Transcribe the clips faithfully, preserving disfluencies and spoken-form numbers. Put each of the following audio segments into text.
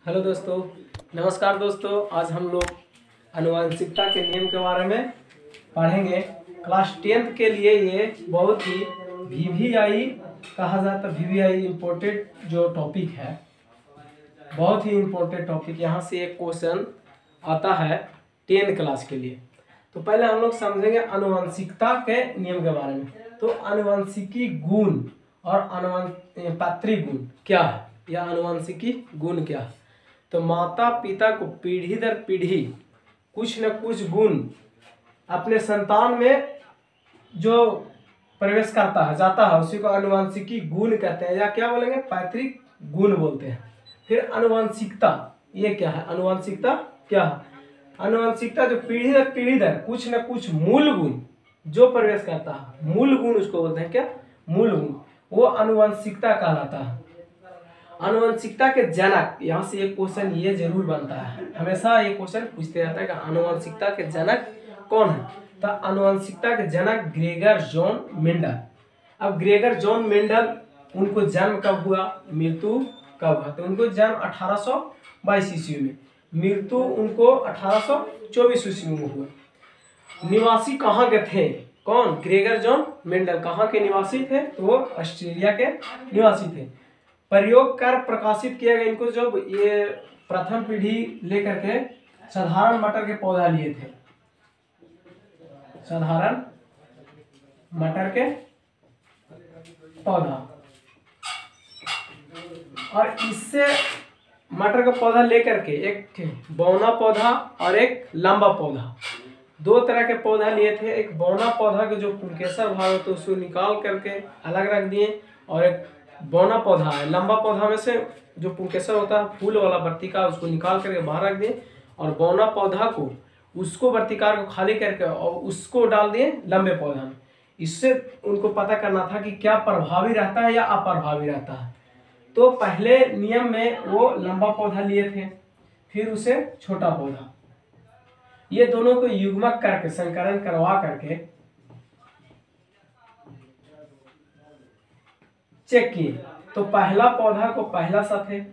Hello दोस्तों, नमस्कार दोस्तों। आज हम लोग आनुवंशिकता के नियम के बारे में पढ़ेंगे। क्लास टेंथ के लिए ये बहुत ही वीवीआई कहा जाता है। वीवीआई इम्पोर्टेंट जो टॉपिक है, बहुत ही इम्पोर्टेंट टॉपिक। यहाँ से एक क्वेश्चन आता है टेंथ क्लास के लिए। तो पहले हम लोग समझेंगे आनुवंशिकता के नियम के बारे में। तो आनुवंशिकी गुण और आनुवंशिक पैतृक गुण क्या है, या आनुवंशिकी गुण क्या है। तो माता पिता को पीढ़ी दर पीढ़ी कुछ न कुछ गुण अपने संतान में जो प्रवेश करता है, जाता है, उसी को आनुवंशिकी गुण कहते हैं, या क्या बोलेंगे, पैतृक गुण बोलते हैं। फिर आनुवंशिकता, ये क्या है, आनुवंशिकता क्या है। आनुवंशिकता जो पीढ़ी दर पीढ़ी दर कुछ न कुछ मूल गुण जो प्रवेश करता है, मूल गुण उसको बोलते हैं क्या, मूल गुण, वो आनुवंशिकता कहलाता है। आनुवंशिकता के जनक, यहाँ से एक क्वेश्चन ये जरूर बनता है, हमेशा ये क्वेश्चन पूछते रहता है कि आनुवंशिकता के जनक कौन है। तो आनुवंशिकता के जनक ग्रेगर जॉन मेंडल। अब ग्रेगर जॉन मेंडल, उनको जन्म कब हुआ, मृत्यु कब हुआ। तो उनको जन्म अठारह सौ बाईस ईस्वी में, मृत्यु उनको अठारह सौ चौबीस ईस्वी में हुआ। निवासी कहाँ के थे, कौन, ग्रेगर जॉन मेंडल कहाँ के निवासी थे, तो वो ऑस्ट्रेलिया के निवासी थे। प्रयोग कर प्रकाशित किया गया इनको जब ये प्रथम पीढ़ी लेकर के साधारण मटर के पौधा लिए थे, साधारण मटर के पौधा, और इससे मटर का पौधा लेकर के एक बौना पौधा और एक लंबा पौधा, दो तरह के पौधा लिए थे। एक बौना पौधा के जो पुंकेसर भाग होता है उसको निकाल करके अलग रख दिए, और एक बौना पौधा है, लंबा पौधा में से जो पुंकेसर होता है फूल वाला वर्तिका, उसको निकाल करके बाहर रख दिए, और बौना पौधा को, उसको वर्तिकार को खाली करके और उसको डाल दिए लंबे पौधा में। इससे उनको पता करना था कि क्या प्रभावी रहता है या अप्रभावी रहता है। तो पहले नियम में वो लंबा पौधा लिए थे, फिर उसे छोटा पौधा, ये दोनों को युग्मक करके संकरण करवा करके चेक किए। तो पहला पौधा को पहला साथ है,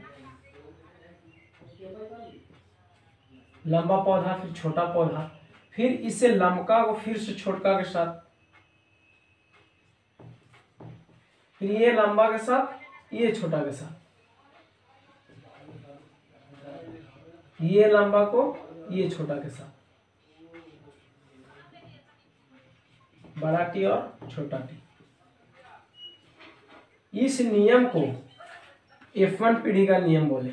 लंबा पौधा फिर छोटा पौधा, फिर इसे लंबका को फिर से छोटका के साथ, फिर ये लंबा के साथ, ये छोटा के साथ, ये लंबा को ये छोटा के साथ, बड़ा टी और छोटा टी। इस नियम को एफ वन पीढ़ी का नियम बोले।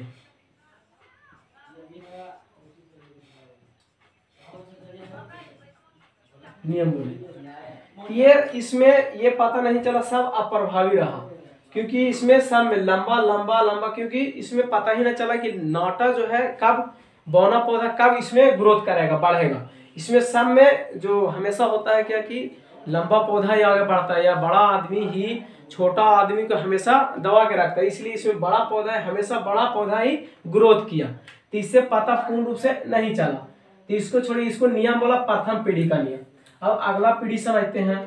नियम बोले ये, इसमें ये पता नहीं चला सब अप्रभावी रहा, क्योंकि इसमें सब में लंबा लंबा लंबा, क्योंकि इसमें पता ही नहीं चला कि नाटा जो है कब, बौना पौधा कब इसमें ग्रोथ करेगा, बढ़ेगा। इसमें सब में जो हमेशा होता है क्या कि लंबा पौधा ही आगे बढ़ता है, या बड़ा आदमी ही छोटा आदमी को हमेशा दबा के रखता है, इसलिए इसमें बड़ा पौधा है, हमेशा बड़ा पौधा ही ग्रोथ किया। तो इससे पता पूर्ण रूप से नहीं चला, तो इसको छोड़िए, इसको नियम बोला प्रथम पीढ़ी का नियम। अब अगला पीढ़ी समझते हैं।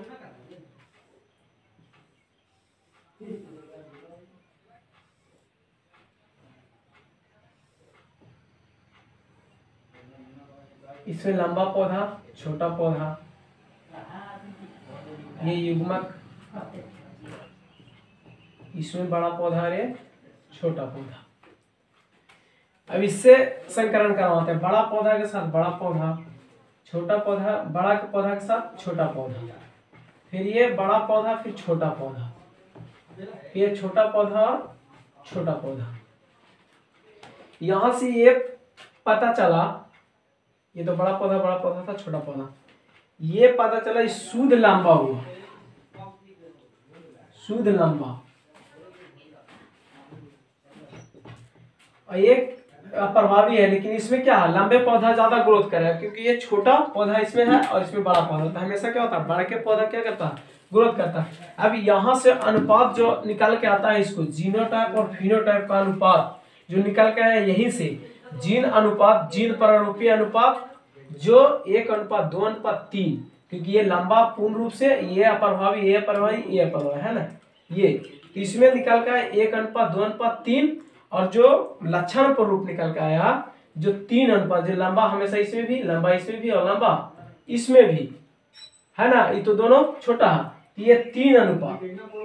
इसमें लंबा पौधा, छोटा पौधा, ये युग्मक, इसमें बड़ा पौधा है, छोटा पौधा। अब इससे संकरण करवाते हैं, बड़ा पौधा के साथ बड़ा पौधा, छोटा पौधा, बड़ा पौधा के साथ छोटा पौधा, फिर ये बड़ा पौधा, फिर छोटा पौधा, फिर छोटा पौधा और छोटा पौधा। यहां से ये पता चला, ये तो बड़ा पौधा बड़ा पौधा था, छोटा पौधा, ये पता चला शुद्ध लंबा हुआ, शुद्ध लंबा, और एक अप्रभावी है, लेकिन इसमें क्या है, लंबे पौधा ज्यादा ग्रोथ करेगा, क्योंकि ये छोटा पौधा इसमें है और इसमें बड़ा पौधा होता है। हमेशा क्या होता है, बड़े के पौधा क्या करता है, ग्रोथ करता है। अब यहाँ से अनुपात जो निकल के आता है, इसको जीनोटाइप और फिनोटाइप का अनुपात जो निकल के आया, यहीं से जीन अनुपात, जीन प्रारूपी अनुपात, जो एक अनुपात दो अनुपात तीन, क्योंकि ये लंबा पूर्ण रूप से, ये अप्रभावी, ये अप्रभावी, ये अप्रभावी है ना, ये, तो इसमें निकल का एक अनुपात दो अनुपात तीन, और जो लक्षण पर रूप निकल के आया जो तीन अनुपात, जो लंबा हमेशा इसमें भी, लंबा इसमें भी और लंबा इसमें भी, है ना, ये तो दोनों छोटा है, ये तीन अनुपात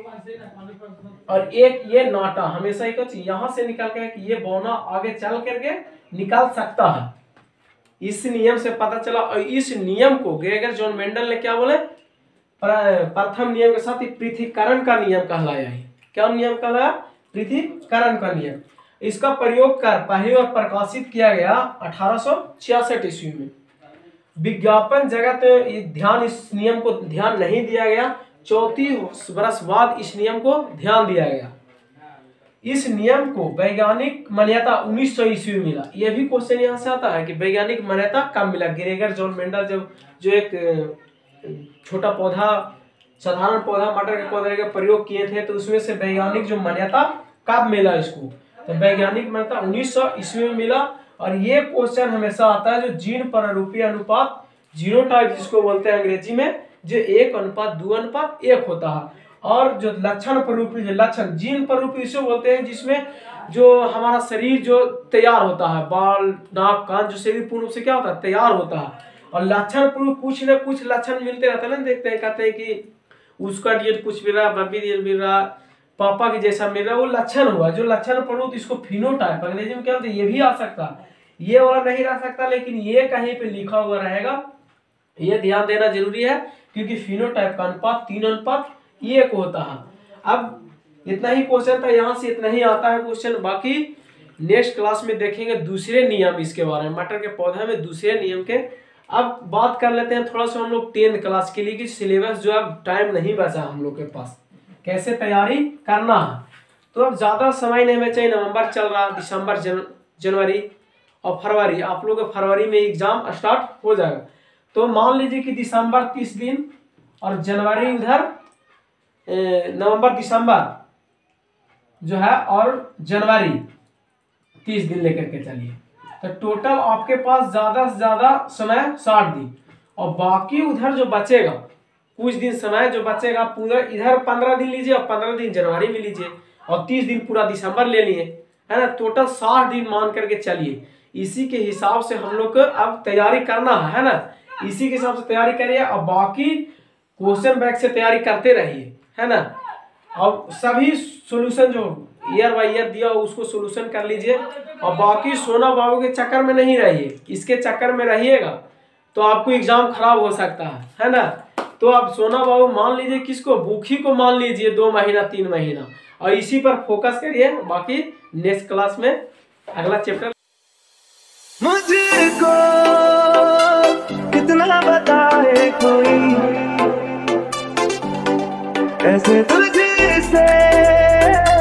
और एक ये नाटा, हमेशा एक चीज यहां से निकल के कि ये बौना आगे चल करके निकाल सकता है। इस नियम से पता चला। और इस नियम को ग्रेगर जॉन मेंडल ने क्या बोले, प्रथम नियम के साथ ही पृथक्करण का नियम कहलाया है। क्या नियम कहलाया? पृथक्करण का नियम। इसका प्रयोग कर पहली बार प्रकाशित किया गया अठारह सौ छियासठ ईस्वी में। विज्ञापन जगत ध्यान इस नियम को ध्यान नहीं दिया गया, चौतीस वर्ष बाद इस नियम को ध्यान दिया गया। इस नियम को वैज्ञानिक मान्यता उन्नीस सौ ईस्वी में मिला। यह भी क्वेश्चन यहाँ से आता है कि वैज्ञानिक मान्यता कब मिला। ग्रेगर जॉन मेंडल जब जो एक छोटा पौधा, साधारण पौधा मटर के पौधे का प्रयोग किए थे, तो उसमें से वैज्ञानिक जो मान्यता कब मिला इसको, तो वैज्ञानिक मान्यता उन्नीस सौ ईस्वी में मिला। और ये क्वेश्चन हमेशा आता है जो जीन पररूपी अनुपात, जीनोटाइप जिसको बोलते हैं अंग्रेजी में, जो एक अनुपात दो अनुपात एक होता है। और जो लक्षण पररूपी, जो लक्षण जीन पररूपी इसे बोलते हैं जिसमें जो हमारा शरीर जो तैयार होता है, बाल नाक कान, जो शरीर पूर्ण रूप से क्या होता है, तैयार होता है। और लक्षण पूर्व कुछ न कुछ लक्षण मिलते रहते हैं ना, देखते हैं, कहते हैं कि उसका डीएनए कुछ मिल रहा, बब्बी डीएनए मिल रहा, पापा की जैसा मिल रहा, वो लक्षण हुआ। जो लक्षण पढ़ो तो इसको फिनोटाइप अंग्रेजी में क्या होता है, ये भी आ सकता है, ये वाला नहीं रह सकता, लेकिन ये कहीं पे लिखा हुआ रहेगा, ये ध्यान देना जरूरी है, क्योंकि फिनोटाइप का अनुपात तीन अनुपात एक होता है। अब इतना ही क्वेश्चन था, यहाँ से इतना ही आता है क्वेश्चन। बाकी नेक्स्ट क्लास में देखेंगे दूसरे नियम इसके बारे में, मटर के पौधे में दूसरे नियम के। अब बात कर लेते हैं थोड़ा सा हम लोग टेंथ क्लास के लिए कि सिलेबस जो अब टाइम नहीं बचा हम लोग के पास, कैसे तैयारी करना है। तो अब ज़्यादा समय नहीं बचा, नवंबर चल रहा, दिसंबर, जन, जनवरी और फरवरी, आप लोग फरवरी में एग्जाम स्टार्ट हो जाएगा। तो मान लीजिए कि दिसंबर तीस दिन और जनवरी उधर नवंबर दिसंबर जो है और जनवरी तीस दिन लेकर के चलिए, तो टोटल आपके पास ज्यादा से ज्यादा समय साठ दिन, और बाकी उधर जो बचेगा कुछ दिन समय जो बचेगा पूरा इधर पंद्रह दिन लीजिए और पंद्रह दिन जनवरी में लीजिए और तीस दिन पूरा दिसंबर ले लिए, है ना, टोटल साठ दिन मान करके चलिए। इसी के हिसाब से हम लोग को अब तैयारी करना है, है ना, इसी के हिसाब से तैयारी करिए और बाकी क्वेश्चन बैंक से तैयारी करते रहिए, है ना। अब सभी सॉल्यूशन जो ईयर बाई ईयर दिया उसको सॉल्यूशन कर लीजिए और बाकी सोना बाबू के चक्कर में नहीं रहिए, इसके चक्कर में रहिएगा तो आपको एग्जाम खराब हो सकता है, है ना। तो अब सोना बाबू मान लीजिए किसको, बुखी को मान लीजिए दो महीना तीन महीना और इसी पर फोकस करिए। बाकी नेक्स्ट क्लास में अगला चैप्टर। मुझको कितना बताए कोई, ऐसे तुझसे